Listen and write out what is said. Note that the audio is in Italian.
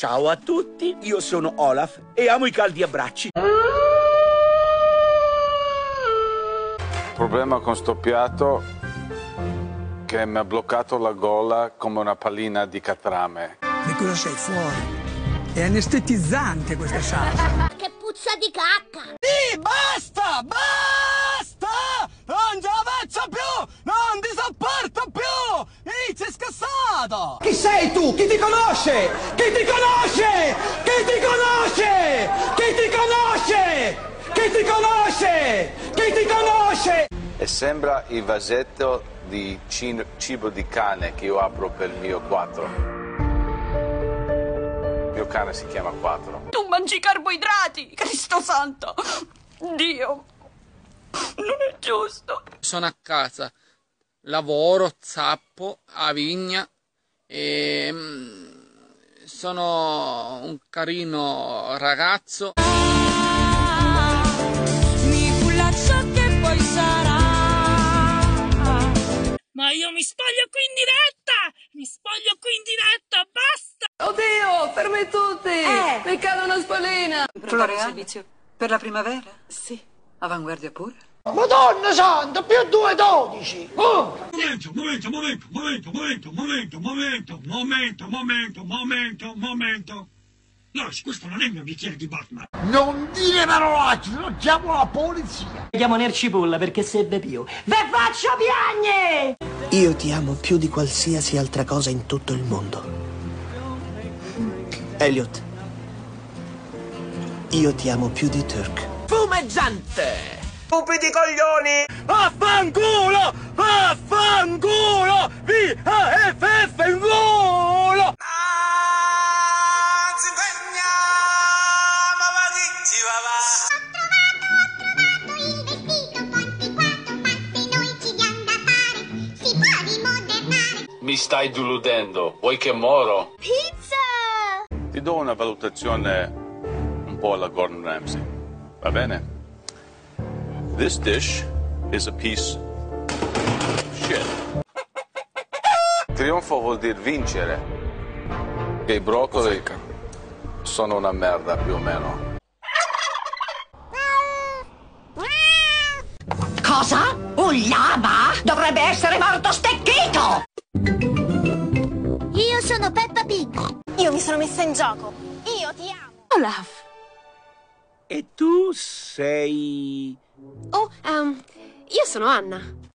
Ciao a tutti, io sono Olaf e amo i caldi abbracci. Il problema con sto piatto che mi ha bloccato la gola come una pallina di catrame. E cosa sei fuori? È anestetizzante questa salsa. Che puzza di cacca! Sì, basta! Basta! Non ce la faccio più! Non ti sopporto più! Sei scassato! Chi sei tu? Chi ti conosce? Chi ti conosce? Chi ti conosce? Chi ti conosce? Chi ti conosce? Chi ti conosce? E sembra il vasetto di cibo di cane che io apro per il mio 4. Il mio cane si chiama 4. Tu mangi carboidrati, Cristo santo! Dio, non è giusto. Sono a casa, lavoro, zappo, a vigna e sono un carino ragazzo. Mi culaccio che poi sarà. Ma io mi spoglio qui in diretta! Mi spoglio qui in diretta, basta! Oddio, fermi tutti! Mi cade una spallina! Provare servizio per la primavera? Sì. Avanguardia pure? Madonna santa, più 2,12! Momento. No, questo non è il mio bicchiere di Batman. Non dire parolacce, non chiamo la polizia! Chiamo Nercipolla perché se bevivo. Ve faccio piagne! Io ti amo più di qualsiasi altra cosa in tutto il mondo. Elliot, io ti amo più di Turk. Fumeggiante! Stupidi coglioni! Vaffanculo! Vaffanculo! V-A-F-F in culo! Mi stai deludendo, vuoi che moro? Pizza! Ti do una valutazione un po' alla Gordon Ramsay, va bene? This dish is a piece of shit. Trionfo vuol dire vincere, che i broccoli sono una merda più o meno. Cosa? Un lama? Dovrebbe essere morto stecchito! Io sono Peppa Pig. Io mi sono messa in gioco. Io ti amo. Olaf. E tu sei... Oh, io sono Anna.